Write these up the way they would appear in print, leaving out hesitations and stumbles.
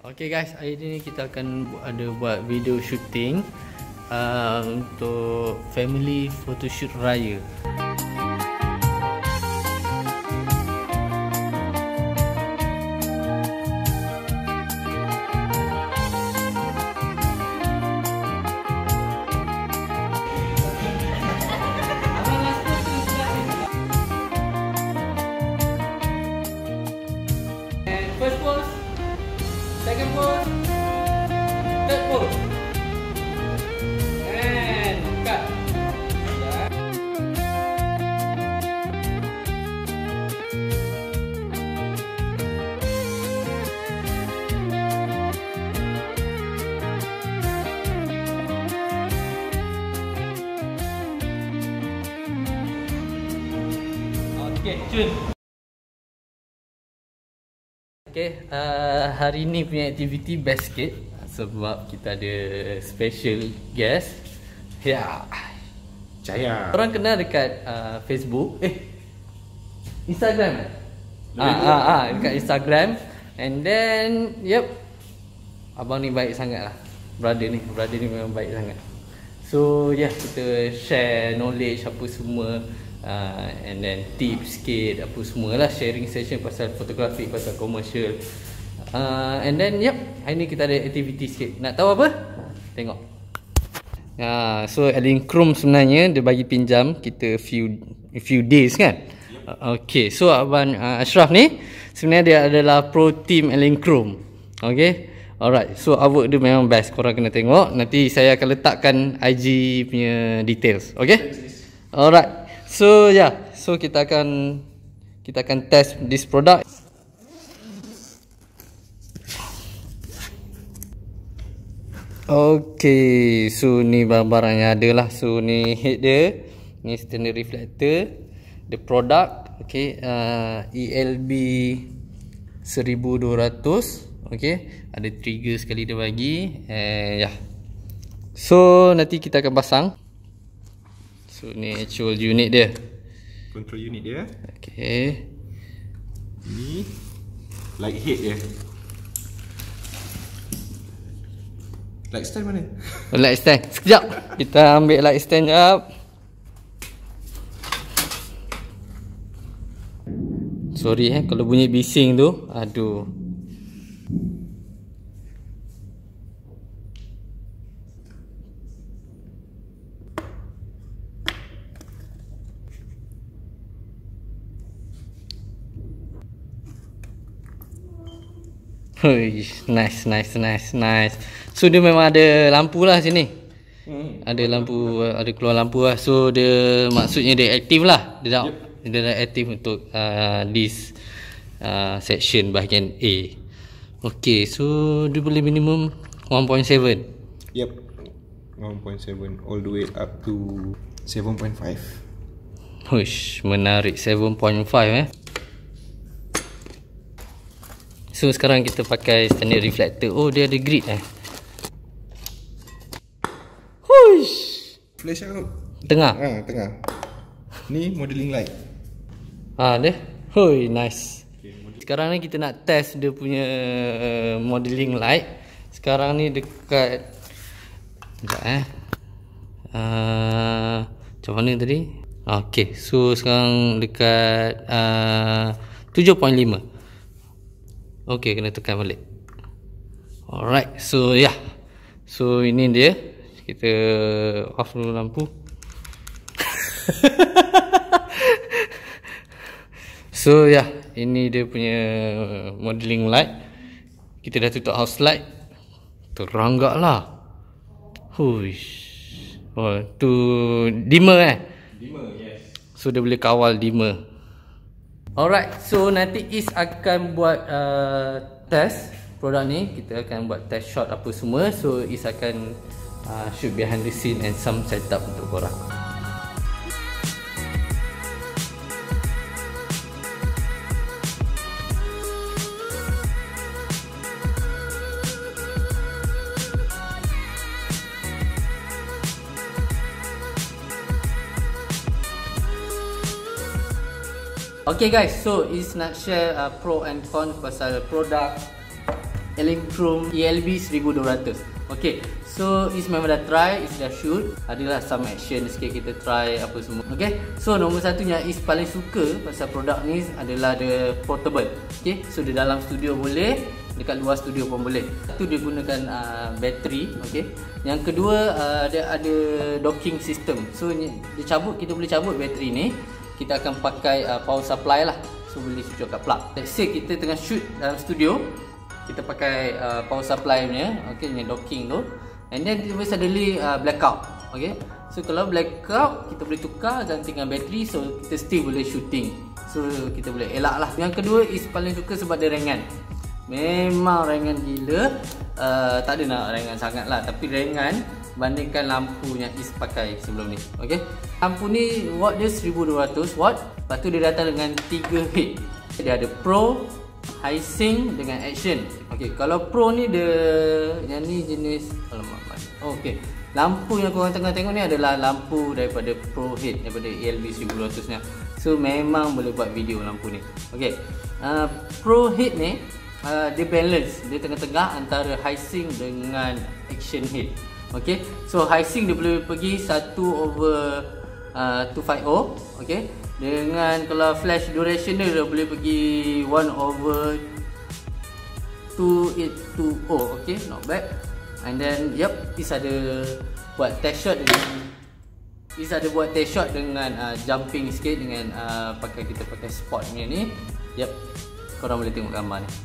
Okay guys, hari ni kita akan buat video shooting untuk family photoshoot raya. First pose, second pose, third pose, and cut. Okay, cun. Okay, hari ni punya aktiviti best sikit sebab kita ada special guest. Ya, Cahaya. orang kenal dekat Facebook, Instagram. Dekat Instagram. And then, abang ni baik sangat lah. Brother ni memang baik sangat. So, kita share knowledge apa semua. And then tips sikit apa semualah, sharing session pasal fotografi, pasal komersial. And then hari ni kita ada aktiviti sikit. Nak tahu apa? Tengok. So Elinchrom sebenarnya dia bagi pinjam kita few days kan. Okay, so abang Ashraf ni sebenarnya dia adalah pro team Elinchrom. Okay, alright, so artwork dia memang best, korang kena tengok. Nanti saya akan letakkan IG punya details. Okay, alright. So so kita akan test this product. Okay, so ni barang-barang yang ada lah. So ni head dia, ni standard reflector, the product, okay, ELB 1200, okay, ada trigger sekali dia bagi, so nanti kita akan pasang. So ni actual unit dia, Control unit dia. okay. Ni light head dia. Light stand mana? Light stand, sekejap kita ambil light stand jap. Sorry kalau bunyi bising tu, aduh. Nice. So dia memang ada lampu lah sini. Ada lampu, ada keluar lampu lah. So dia maksudnya dia aktif lah. Dia dah aktif untuk this section bahagian A. Okay, so dia boleh minimum 1.7. Yep, 1.7 all the way up to 7.5. Hush, menarik, 7.5 So sekarang kita pakai standard reflector. Oh, dia ada grid Hush. Flash out. Tengah. Tengah. Ni modeling light. Dia. Hoi, nice. Sekarang ni kita nak test dia punya modeling light. Sekarang ni dekat macam mana tadi? Okay, so sekarang dekat 7.5. Okay, kena tekan balik. Alright, so so ini dia. Kita off dulu lampu. So ini dia punya modeling light. Kita dah tutup house light. Terang gak lah. Huish. Oh, tu dimmer Dimmer, yes. So dia boleh kawal dimmer. Alright, so nanti Is akan buat test produk ni. Kita akan buat test shot apa semua. So Is akan shoot behind the scene and some setup untuk korang. Okay guys, so Is nak share pro and con pasal produk Electrum ELB 1200. Okay, so is memang dah try, is dah shoot. Adalah some action sikit kita try apa semua. Okay, so nombor satunya is paling suka pasal produk ni adalah dia portable. Okay, so di dalam studio boleh, dekat luar studio pun boleh. Itu dia gunakan bateri. Okay, yang kedua dia ada docking system. So dia cabut, kita boleh cabut bateri ni. Kita akan pakai power supply lah. So boleh switch kat plug. Let's say kita tengah shoot dalam studio, kita pakai power supply punya, okay, ni docking tu, and then kita boleh suddenly blackout. Okay, so kalau blackout kita boleh tukar gantikan bateri, so kita still boleh shooting. So kita boleh elak lah. Yang kedua is paling suka sebab dia ringan. Memang ringan gila. Tak ada nak ringan sangat lah, tapi ringan bandingkan lampu yang is pakai sebelum ni. Okay, lampu ni watt dia 1200 watt. Lepas tu dia datang dengan 3 head. Dia ada Pro, High Sync dengan Action. Okay, kalau Pro ni dia, yang ni jenis, alamak, okay, lampu yang korang tengah tengok ni adalah lampu daripada Pro Head, daripada ELB 1200 nya. So memang boleh buat video lampu ni. Okay, Pro Head ni dia balance, dia tengah-tengah antara High Sync dengan Action Head. Okay, so High Sync dia boleh pergi 1/250. Okay, dengan kalau flash duration dia boleh pergi 1/2820. Okay, not bad. And then yep, is ada buat test shot dengan jumping sikit dengan kita pakai spot punya ni. Yep, korang boleh tengok gambar ni.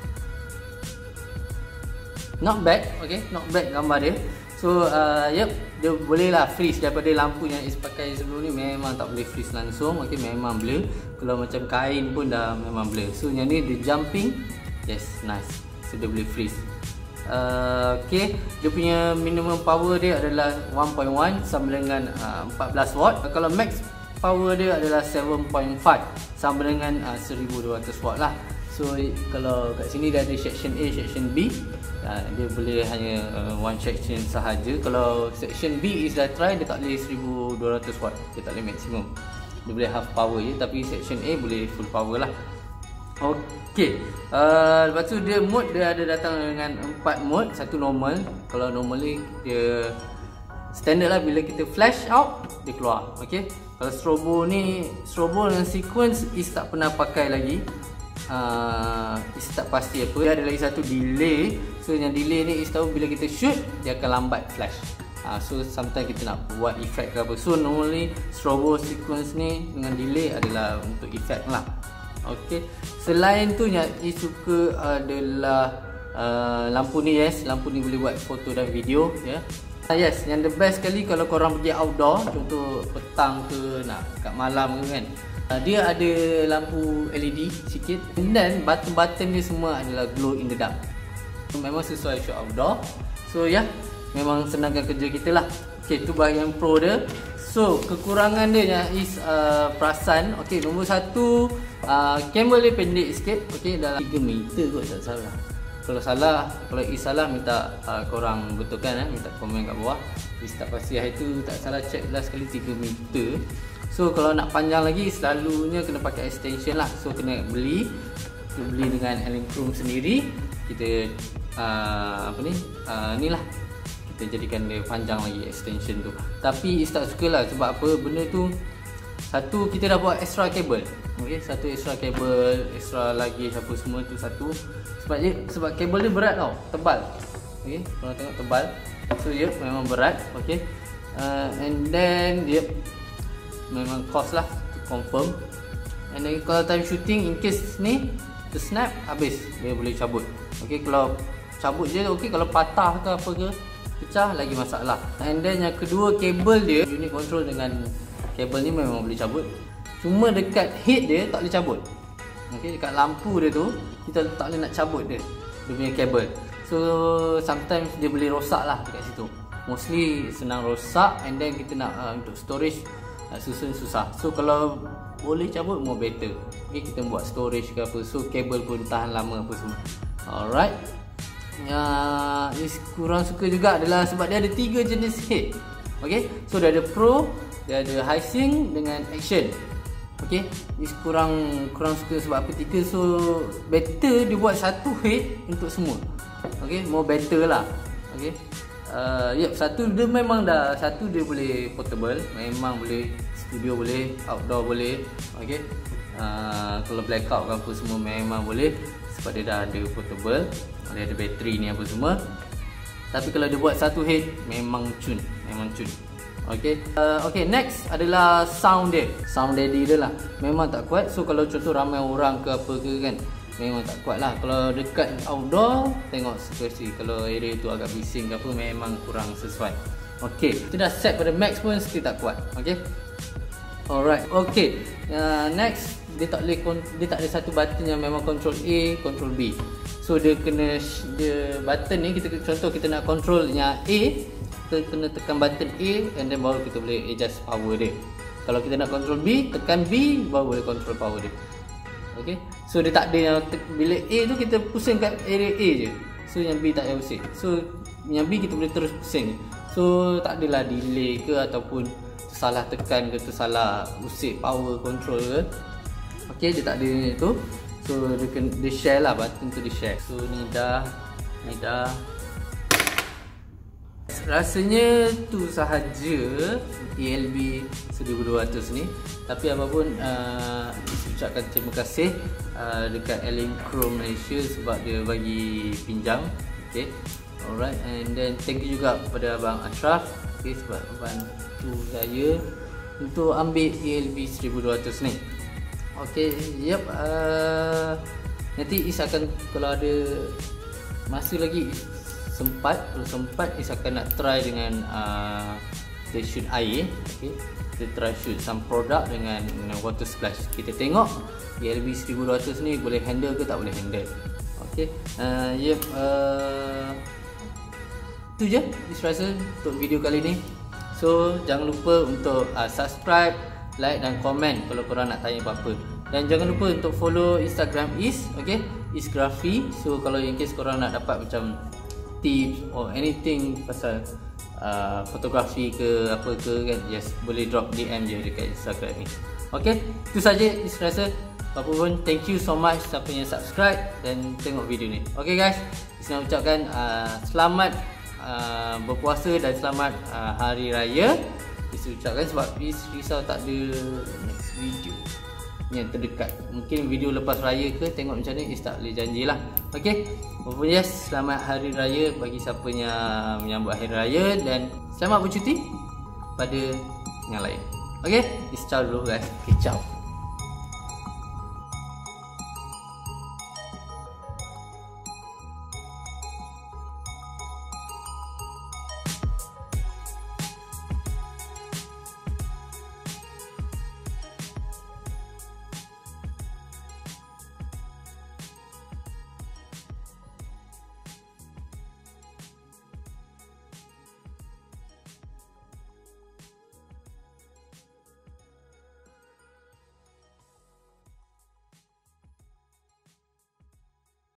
Not bad, okay, not bad gambar dia. So yep, dia boleh lah freeze daripada lampu yang is pakai sebelum ni. Memang tak boleh freeze langsung. Okay, memang blur. Kalau macam kain pun dah memang blur. So yang ni dia jumping. Yes, nice. So dia boleh freeze. Okay, dia punya minimum power dia adalah 1.1 sama dengan 14 watt. Kalau max power dia adalah 7.5 sama dengan 1200 watt lah. So kalau kat sini dia ada section A, section B. Dia boleh hanya one section sahaja. Kalau section B is dah try, dia tak boleh 1200 watt. Dia tak boleh maksimum. Dia boleh half power je. Tapi section A boleh full power lah. Okay, lepas tu dia mode dia ada datang dengan 4 mode. Satu normal. Kalau normal ni dia standard lah. Bila kita flash out, dia keluar. Okay, kalau strobo ni, strobo dengan sequence is tak pernah pakai lagi. Is tak pasti apa. Dia ada lagi satu delay. So yang delay ni is tahu bila kita shoot dia akan lambat flash. So sometimes kita nak buat effect ke apa. So normally strobo sequence ni dengan delay adalah untuk effect lah. Okay, selain tu yang is suka adalah lampu ni. Yes, lampu ni boleh buat foto dan video ya. Yes, yang the best sekali kalau korang pergi outdoor, contoh petang ke nak kat malam ke kan, dia ada lampu LED sikit, dan button-button dia semua adalah glow in the dark. Memang sesuai shot outdoor. So ya, memang senangkan kerja kita lah. Okay, tu bahagian pro dia. So kekurangan dia yang is perasan. Okay, nombor satu, kabel dia pendek sikit. Okay, dalam 3 meter kot tak salah. Kalau salah, kalau is salah minta korang betulkan, minta komen kat bawah. Is tak pasti hari tu, tak salah check last kali 3 meter. So kalau nak panjang lagi, selalunya kena pakai extension lah. So kena beli. Kita beli dengan Electrum sendiri. Kita ni lah, kita jadikan dia panjang lagi extension tu. Tapi is tak suka lah. Sebab apa? Benda tu, satu, kita dah buat extra kabel. Okay, satu extra kabel, extra luggage apa semua tu satu. Sebab kabel dia berat tau, tebal. Okay, korang tengok tebal. So yep, memang berat. Okay, and then yep, memang cost lah, confirm. And then kalau time shooting, in case ni tersnap, habis dia boleh cabut. Okay, kalau cabut je okay. Kalau patah ke apa ke, pecah lagi masalah. And then yang kedua, kabel dia, unit control dengan kabel ni memang boleh cabut. Cuma dekat head dia tak boleh cabut. Okay, dekat lampu dia tu kita tak boleh nak cabut dia punya kabel. So sometimes dia boleh rosak lah dekat situ. Mostly senang rosak. And then kita nak untuk storage susun susah. So kalau boleh cabut more better. Okay, kita buat storage ke apa. So kabel pun tahan lama apa semua. Alright. Yang kurang suka juga adalah sebab dia ada 3 jenis head. Okay, so dia ada Pro, dia ada High Sync dengan Action. Okay, Is kurang suka sebab apa tiga. So better dia buat satu head untuk semua. Okay, more better lah. Okay, satu dia memang dah, satu dia boleh portable, memang boleh studio boleh, outdoor boleh. Okay, kalau blackout ke apa semua memang boleh sebab dia dah ada portable, dia ada bateri ni apa semua. Tapi kalau dia buat satu head memang cun. Okay, next adalah sound dia. Sound daddy dia lah memang tak kuat. So kalau contoh ramai orang ke apa ke kan, memang tak kuat lah. Kalau dekat outdoor, tengok situasi. Kalau area tu agak bising ke apa, memang kurang sesuai. Okay, kita dah set pada max pun still tak kuat. Okay, alright. Okay, next dia tak ada satu button yang memang control A, control B. So dia button ni contoh kita nak control yang A, kita kena tekan button A and then baru kita boleh adjust power dia. Kalau kita nak control B, tekan B baru boleh control power dia. Okay, so dia tak ada yang bila A tu kita pusing kat area A je. So yang B tak payah pusing. So yang B kita boleh terus pusing. So tak adalah delay ke ataupun tersalah tekan ke, tersalah usik power control ke. Okay, dia tak ada tu. So dia share lah, button tu dia share. So ni dah rasanya tu sahaja ELB 1200 ni. Tapi apapun ucapkan terima kasih dekat Elinchro Malaysia sebab dia bagi pinjam. Okay, alright, and then thank you juga kepada Abang Ashraf, okay, sebab bantu saya untuk ambil ELB 1200 ni. Okay, nanti Is akan, kalau ada masa lagi kalau sempat Is akan nak try dengan kita shoot air. Okay, kita try shoot some product dengan water splash. Kita tengok ELB 1200 ni boleh handle ke tak boleh handle. Okay, tu je Is rasa untuk video kali ni. So jangan lupa untuk subscribe, like dan komen kalau korang nak tanya apa-apa. Dan jangan lupa untuk follow Instagram Is, okay, Isgraphy. So kalau in case korang nak dapat macam tips or anything pasal fotografi ke apa ke kan, just boleh drop DM je dekat Instagram ni. Okay, itu saja Is rasa. Apa pun, thank you so much siapa yang subscribe dan tengok video ni. Okay guys, Is nak ucapkan selamat berpuasa dan selamat Hari Raya. Is ucapkan sebab Is risau tak ada next video yang terdekat. Mungkin video lepas raya ke, tengok macam ni, Is tak boleh janjilah. Okay, walaupun yes, selamat Hari Raya bagi siapa yang menyambut Hari Raya, dan selamat bercuti pada yang lain. Okay, Is ciao dulu guys. Okay, ciao.